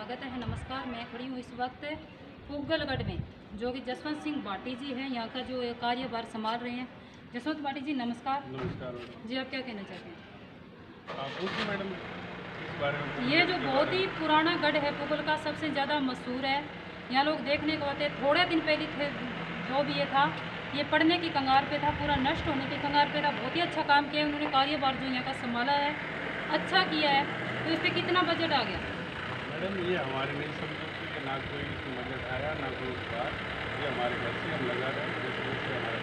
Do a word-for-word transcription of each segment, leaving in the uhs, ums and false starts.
स्वागत है। नमस्कार, मैं खड़ी हूँ इस वक्त पुगलगढ़ में, जो कि जसवंत सिंह बाटी जी हैं, यहाँ का जो कार्यभार संभाल रहे हैं। जसवंत बाटी जी नमस्कार। नमस्कार मैडम। जी, आप क्या कहना चाहते हैं? आप पूछिए मैडम इस बारे में। ये जो बहुत ही पुराना गढ़ है पुगल का, सबसे ज़्यादा मशहूर है। यहाँ लोग देखने को आते हैं। थोड़े दिन पहले थे जो भी ये था, ये पड़ने की कंगार पे था, पूरा नष्ट होने की कंगार पे था। बहुत ही अच्छा काम किया उन्होंने, कार्यभार जो यहाँ का संभाला है अच्छा किया है। तो इस पर कितना बजट आ गया? मैडम ये हमारे नहीं समझो कि ना कोई इसमें बजट आया ना कोई बात, ये हमारे घर से हम लगा रहे हैं जिस वजह से हमारे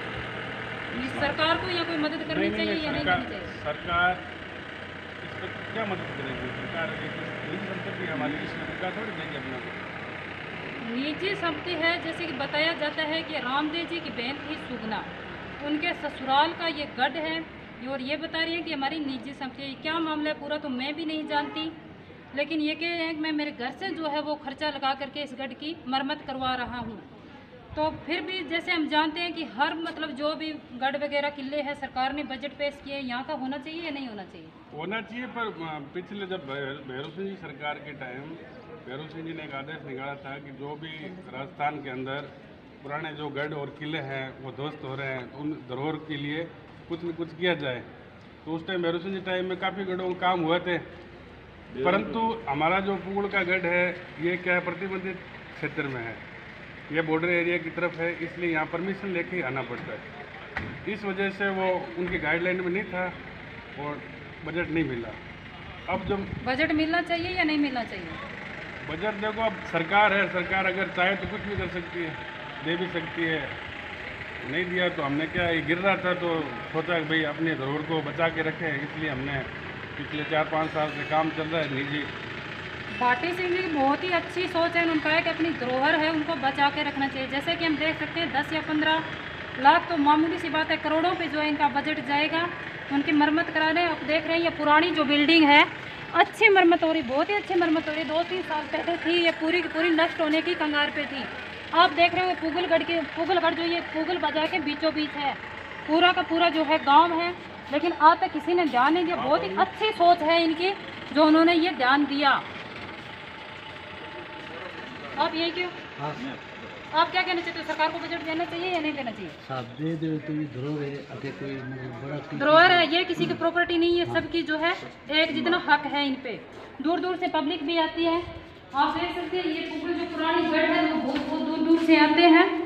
पास सरकार को यहाँ कोई मदद करनी चाहिए या नहीं करनी चाहिए? सरकार इस पर क्या मदद करेगी? सरकार निजी संपत्ति हमारी, इसमें सरकार थोड़ी देगी अपना को। निजी संपत्ति है, जैसे कि बताया जाता है कि रामदेव जी की बहन थी सुगना, उनके ससुराल का ये गढ़ है और ये बता रही है कि हमारी निजी संपत्ति है। क्या मामला है पूरा तो मैं भी नहीं जानती, लेकिन ये कह रहे हैं कि मैं मेरे घर से जो है वो खर्चा लगा करके इस गढ़ की मरम्मत करवा रहा हूँ। तो फिर भी जैसे हम जानते हैं कि हर मतलब जो भी गढ़ वगैरह किले हैं सरकार ने बजट पेश किए, यहाँ का होना चाहिए या नहीं होना चाहिए? होना चाहिए, पर पिछले जब भैरव सिंह जी सरकार के टाइम भैरव सिंह जी ने एक आदेश निकाला था कि जो भी राजस्थान के अंदर पुराने जो गढ़ और किले हैं वो ध्वस्त हो रहे हैं, उन धरोहर के लिए कुछ न कुछ किया जाए। तो उस टाइम भैरव सिंह जी टाइम में काफ़ी गढ़ों का काम हुए थे, परंतु हमारा जो पुगल का गढ़ है ये क्या है, प्रतिबंधित क्षेत्र में है, ये बॉर्डर एरिया की तरफ है, इसलिए यहाँ परमिशन लेके आना पड़ता है। इस वजह से वो उनकी गाइडलाइन में नहीं था और बजट नहीं मिला। अब जब बजट मिलना चाहिए या नहीं मिलना चाहिए? बजट देखो, अब सरकार है, सरकार अगर चाहे तो कुछ भी कर सकती है, दे भी सकती है। नहीं दिया तो हमने क्या, ये गिर रहा था तो सोचा कि भाई अपने धरोहर को बचा के रखें, इसलिए हमने पिछले चार पाँच साल से काम चल रहा है निजी। बाटी सिंह जी की बहुत ही अच्छी सोच है। उन्होंने कहा है कि अपनी धरोहर है उनको बचा के रखना चाहिए। जैसे कि हम देख सकते हैं दस या पंद्रह लाख तो मामूली सी बात है, करोड़ों पे जो है इनका बजट जाएगा उनकी मरम्मत करा रहे हैं। आप देख रहे हैं ये पुरानी जो बिल्डिंग है अच्छी मरम्मत हो रही, बहुत ही अच्छी मरम्मत हो रही। दो तीन साल पहले थी ये पूरी की पूरी नष्ट होने की कंगार पे थी। आप देख रहे हो पुगलगढ़ के पुगलगढ़ जो ये पुगल बाजार के बीचों बीच है, पूरा का पूरा जो है गाँव है, लेकिन आज तक किसी ने ध्यान नहीं दिया। बहुत ही अच्छी सोच है इनकी जो उन्होंने ये ध्यान दिया। आप यही क्यों हाँ, आप क्या कहना चाहते हो? सरकार को बजट देना चाहिए या नहीं देना चाहिए? साहब दे दे तो ये धरोहर है, अगर कोई मतलब बड़ा कोई धरोहर है, ये किसी की प्रॉपर्टी नहीं है, सबकी जो है एक जितना हक है इन पे। दूर दूर से पब्लिक भी आती है। आप देख सकते हैं ये पुगल जो पुरानी गढ़ है वो बहुत बहुत दूर दूर से आते हैं।